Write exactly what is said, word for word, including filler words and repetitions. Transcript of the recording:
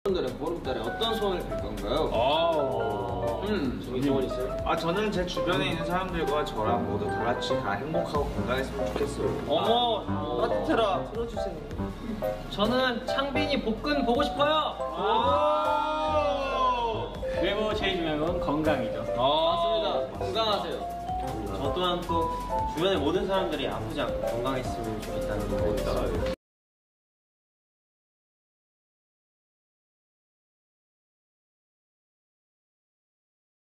여러분들은 보름달에 어떤 소원을 빌 건가요? 아, 음, 저기 소원 있어요? 아 저는 제 주변에 있는 사람들과 저랑 모두 다 같이 다 행복하고 건강했으면 좋겠어요. 어머, 따뜻해라. 틀어주세요. 저는 창빈이 복근 보고 싶어요. 그리고 제일 중요한 건 건강이죠. 맞습니다. 건강하세요. 저 또한 또 주변의 모든 사람들이 아프지 않고 건강했으면 좋겠다는 거예요.